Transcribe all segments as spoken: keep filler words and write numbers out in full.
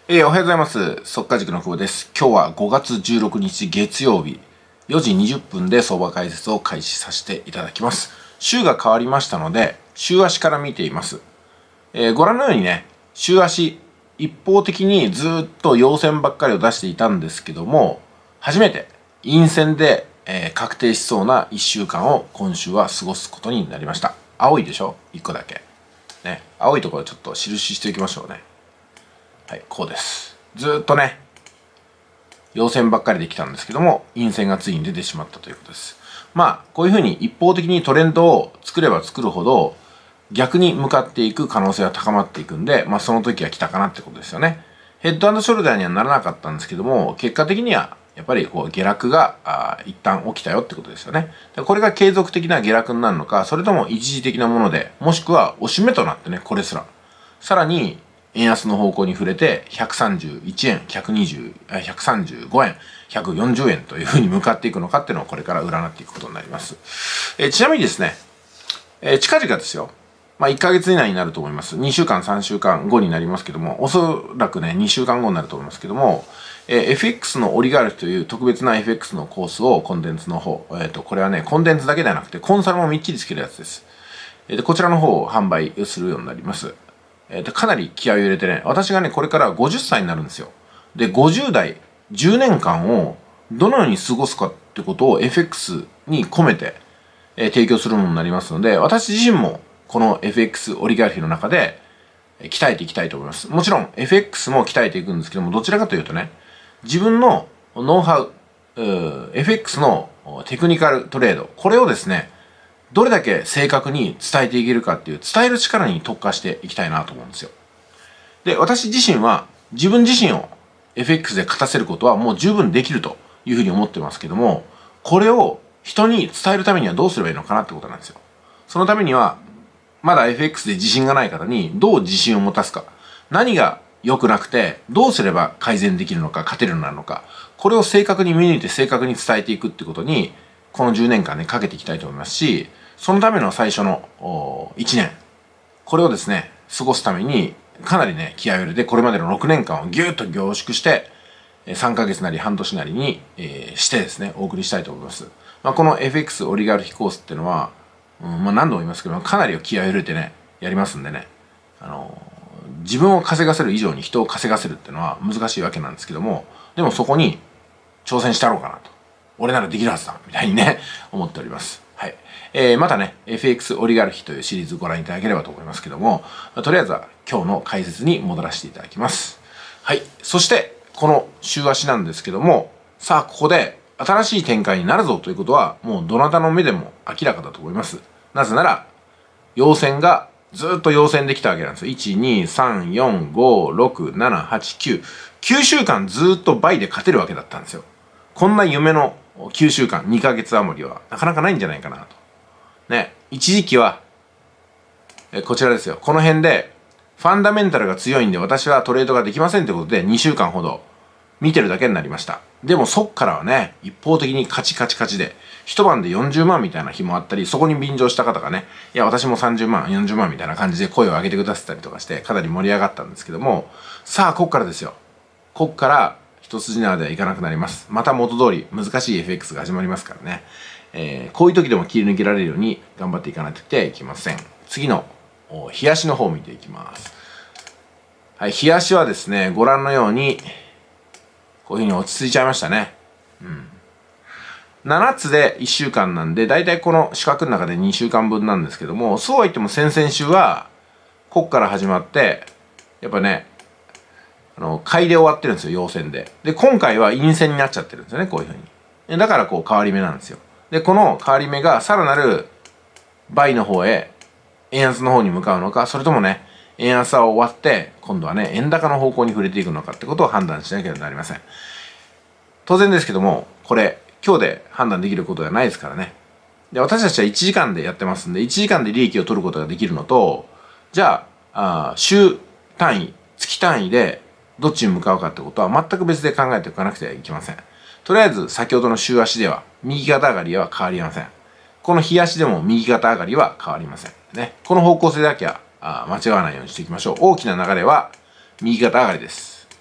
えー、おはようございます。速稼塾の久保です。今日はごがつじゅうろくにち月曜日よじにじゅっぷんで相場解説を開始させていただきます。週が変わりましたので、週足から見ています。えー、ご覧のようにね、週足一方的にずっと陽線ばっかりを出していたんですけども、初めて陰線で、えー、確定しそうないっしゅうかんを今週は過ごすことになりました。青いでしょ？いっこだけ。ね、青いところちょっと印しておきましょうね。はい、こうです。ずーっとね、陽線ばっかりできたんですけども、陰線がついに出てしまったということです。まあ、こういうふうに一方的にトレンドを作れば作るほど、逆に向かっていく可能性は高まっていくんで、まあその時は来たかなってことですよね。ヘッド&ショルダーにはならなかったんですけども、結果的にはやっぱりこう下落があ一旦起きたよってことですよね。これが継続的な下落になるのか、それとも一時的なもので、もしくは押し目となってね、これすら。さらに、円安の方向に触れてひゃくさんじゅういちえん、ひゃくにじゅう、ひゃくさんじゅうごえん、ひゃくよんじゅうえんというふうに向かっていくのかっていうのをこれから占っていくことになります。えー、ちなみにですね、えー、近々ですよ。まあいっかげつ以内になると思います。にしゅうかん、さんしゅうかんごになりますけども、おそらくね、にしゅうかんごになると思いますけども、えー、エフエックス のオリガルヒという特別な エフエックス のコースをコンテンツの方、えっと、これはね、コンテンツだけではなくて、コンサルもみっちりつけるやつです。えー、でこちらの方を販売するようになります。えー、とかなり気合を入れてね、私がね、これからごじゅっさいになるんですよ。で、ごじゅうだい、じゅうねんかんをどのように過ごすかってことを エフエックス に込めて、えー、提供するものになりますので、私自身もこの エフエックス オリガルヒの中で鍛えていきたいと思います。もちろん エフエックス も鍛えていくんですけども、どちらかというとね、自分のノウハウ、エフエックス のテクニカルトレード、これをですね、どれだけ正確に伝えていけるかっていう伝える力に特化していきたいなと思うんですよ。で、私自身は自分自身を エフエックス で勝たせることはもう十分できるというふうに思ってますけども、これを人に伝えるためにはどうすればいいのかなってことなんですよ。そのためには、まだ エフエックス で自信がない方にどう自信を持たすか、何が良くなくてどうすれば改善できるのか、勝てるようになるのか、これを正確に見抜いて正確に伝えていくってことに、このじゅうねんかんね、かけていきたいと思いますし、そのための最初のいちねん、これをですね、過ごすために、かなりね、気合を入れて、これまでのろくねんかんをぎゅっと凝縮して、さんかげつなり半年なりに、えー、してですね、お送りしたいと思います。まあ、この エフエックス オリガルヒコースっていうのは、うん、まあ何度も言いますけど、かなり気合を入れてね、やりますんでね、あのー、自分を稼がせる以上に人を稼がせるっていうのは難しいわけなんですけども、でもそこに挑戦したろうかなと。俺ならできるはずだみたいにね、思っております。はい。えー、またね、エフエックス オリガルヒというシリーズご覧いただければと思いますけども、とりあえずは今日の解説に戻らせていただきます。はい。そして、この週足なんですけども、さあ、ここで新しい展開になるぞということは、もうどなたの目でも明らかだと思います。なぜなら、陽線がずっと陽線できたわけなんですよ。いち、に、さん、よん、ご、ろく、なな、はち、きゅう。きゅうしゅうかんずっと倍で勝てるわけだったんですよ。こんな夢のきゅうしゅうかん、にかげつ余りはなかなかないんじゃないかなと。ね、一時期は、えこちらですよ。この辺で、ファンダメンタルが強いんで私はトレードができませんということでにしゅうかんほど見てるだけになりました。でもそっからはね、一方的にカチカチカチで、一晩でよんじゅうまんみたいな日もあったり、そこに便乗した方がね、いや私もさんじゅうまん、よんじゅうまんみたいな感じで声を上げてくださったりとかして、かなり盛り上がったんですけども、さあ、こっからですよ。こっから、一筋縄ではいかなくなります。また元通り難しい エフエックス が始まりますからね。えー、こういう時でも切り抜けられるように頑張っていかないといけません。次の日足の方を見ていきます。はい、日足はですね、ご覧のようにこういうふうに落ち着いちゃいましたね。うん。ななつでいっしゅうかんなんで、だいたいこの四角の中でにしゅうかんぶんなんですけども、そうは言っても先々週はこっから始まってやっぱね、あの、買いで終わってるんですよ、陽線で。で、今回は陰線になっちゃってるんですよね、こういうふうに。だからこう変わり目なんですよ。で、この変わり目がさらなる倍の方へ、円安の方に向かうのか、それともね、円安は終わって、今度はね、円高の方向に触れていくのかってことを判断しなければなりません。当然ですけども、これ、今日で判断できることではないですからね。で、私たちはいちじかんでやってますんで、いちじかんで利益を取ることができるのと、じゃあ、あ週単位、月単位で、どっちに向かうかってことは全く別で考えておかなくてはいけません。とりあえず先ほどの週足では右肩上がりは変わりません。この日足でも右肩上がりは変わりません。ね。この方向性だけはあ間違わないようにしていきましょう。大きな流れは右肩上がりです。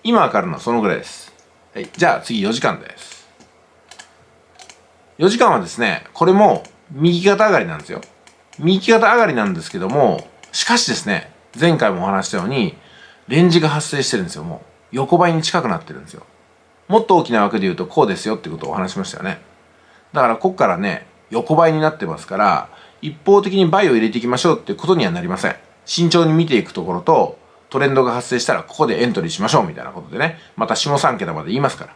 今わかるのはそのぐらいです。はい。じゃあ次よじかんです。よじかんはですね、これも右肩上がりなんですよ。右肩上がりなんですけども、しかしですね、前回もお話したように、レンジが発生してるんですよ。もう横ばいに近くなってるんですよ。もっと大きな枠で言うとこうですよってことをお話しましたよね。だからここからね、横ばいになってますから、一方的に倍を入れていきましょうっていうことにはなりません。慎重に見ていくところと、トレンドが発生したらここでエントリーしましょうみたいなことでね、また下さん桁まで言いますから。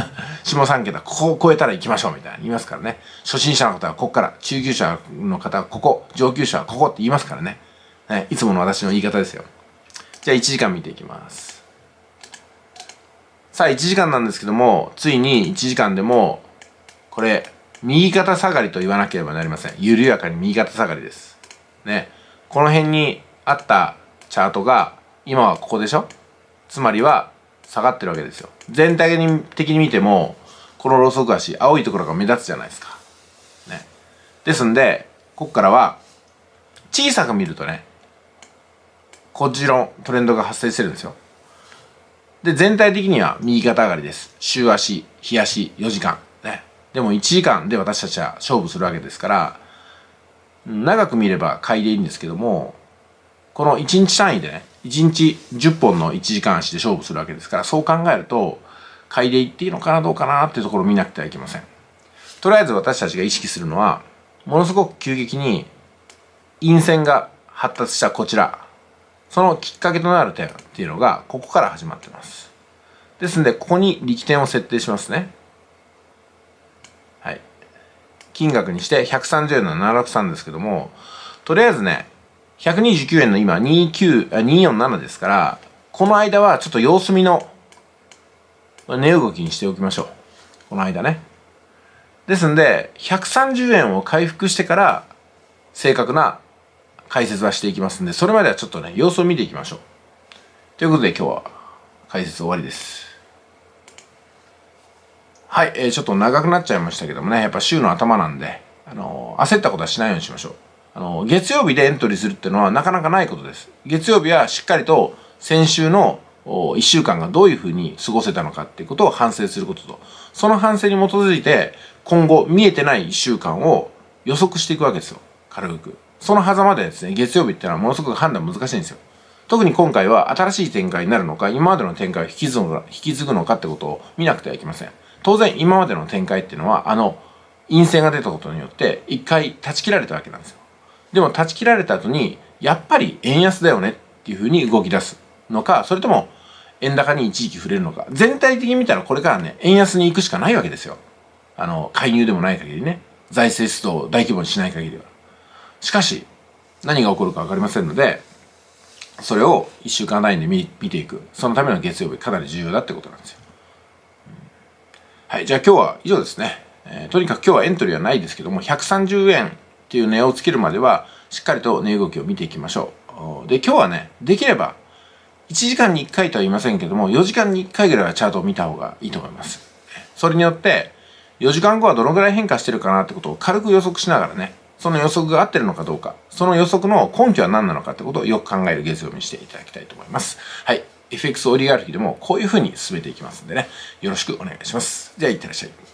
下さん桁、ここを超えたら行きましょうみたいな言いますからね。初心者の方はここから、中級者の方はここ、上級者はここって言いますからね。ね、いつもの私の言い方ですよ。じゃあいちじかん見ていきます。さあいちじかんなんですけども、ついにいちじかんでも、これ、右肩下がりと言わなければなりません。緩やかに右肩下がりです。ね。この辺にあったチャートが、今はここでしょ？つまりは下がってるわけですよ。全体的に見ても、このロウソク足、青いところが目立つじゃないですか。ね。ですんで、ここからは、小さく見るとね、こっちのトレンドが発生してるんですよ。で、全体的には右肩上がりです。週足、日足、よじかん。ね。でもいちじかんで私たちは勝負するわけですから、長く見れば買いでいいんですけども、このいちにち単位でね、いちにちじゅっぽんのいちじかん足で勝負するわけですから、そう考えると、買いでいっていいのかなどうかなっていうところを見なくてはいけません。とりあえず私たちが意識するのは、ものすごく急激に陰線が発達したこちら、そのきっかけとなる点っていうのが、ここから始まってます。ですので、ここに力点を設定しますね。はい。金額にしてひゃくさんじゅうえんのななひゃくろくさんですけども、とりあえずね、ひゃくにじゅうきゅうえんの今にじゅうきゅう、にひゃくよんじゅうななですから、この間はちょっと様子見の値動きにしておきましょう。この間ね。ですんで、ひゃくさんじゅうえんを回復してから、正確な解説はしていきますんで、それまではちょっとね、様子を見ていきましょう。ということで今日は解説終わりです。はい、えー、ちょっと長くなっちゃいましたけどもね、やっぱ週の頭なんで、あのー、焦ったことはしないようにしましょう。あのー、月曜日でエントリーするっていうのはなかなかないことです。月曜日はしっかりと先週のいっしゅうかんがどういうふうに過ごせたのかっていうことを反省することと、その反省に基づいて今後見えてないいっしゅうかんを予測していくわけですよ。軽く。その狭間でですね、月曜日っていうのはものすごく判断難しいんですよ。特に今回は新しい展開になるのか、今までの展開を引き継ぐのか、引き継ぐのかってことを見なくてはいけません。当然今までの展開っていうのは、あの、陰線が出たことによって、一回断ち切られたわけなんですよ。でも断ち切られた後に、やっぱり円安だよねっていうふうに動き出すのか、それとも円高に一時期触れるのか。全体的に見たらこれからね、円安に行くしかないわけですよ。あの、介入でもない限りね。財政出動を大規模にしない限りは。しかし、何が起こるか分かりませんので、それをいっしゅうかん単位で 見, 見ていく。そのための月曜日、かなり重要だってことなんですよ。はい、じゃあ今日は以上ですね。えー、とにかく今日はエントリーはないですけども、ひゃくさんじゅうえんっていう値をつけるまでは、しっかりと値動きを見ていきましょう。で、今日はね、できれば、いちじかんにいっかいとは言いませんけども、よじかんにいっかいぐらいはチャートを見た方がいいと思います。それによって、よじかんごはどのぐらい変化してるかなってことを軽く予測しながらね、その予測が合ってるのかどうか、その予測の根拠は何なのかってことをよく考える月曜日にしていただきたいと思います。はい。エフエックス オリガルヒでもこういう風に進めていきますんでね、よろしくお願いします。じゃあ、いってらっしゃい。